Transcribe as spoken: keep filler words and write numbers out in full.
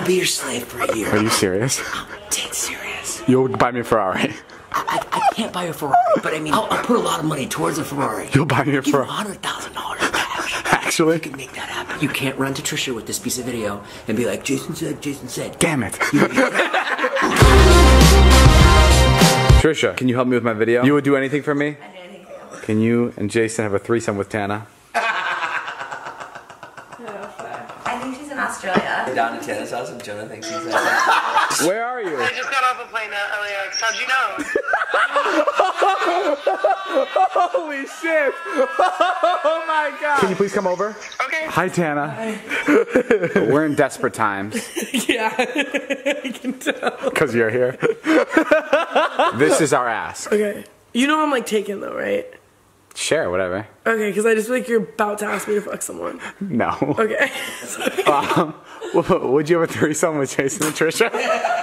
I'll be your slave for a year. Are you serious? I'm dead serious. You'll buy me a Ferrari. I, I, I can't buy a Ferrari, but I mean, I'll, I'll put a lot of money towards a Ferrari. You'll buy me a I'll give Ferrari. you one hundred thousand dollars cash. Actually? You can make that happen. You can't run to Trisha with this piece of video and be like, Jason said, Jason said. Damn it. Trisha, can you help me with my video? You would do anything for me? I do anything else. Can you and Jason have a threesome with Tana? I think she's in Australia. Down to Tana's house and Jonah thinks he's at Where are you? I just got off a plane at L A X. How'd you know? Holy shit! Oh my god! Can you please come over? Okay. Hi, Tana. Hi. We're in desperate times. Yeah, I can tell. Because you're here. This is our ask. Okay. You know I'm like taken though, right? Share, whatever. Okay, because I just feel like you're about to ask me to fuck someone. No. Okay. Um, would you have a threesome with Jason and Trisha?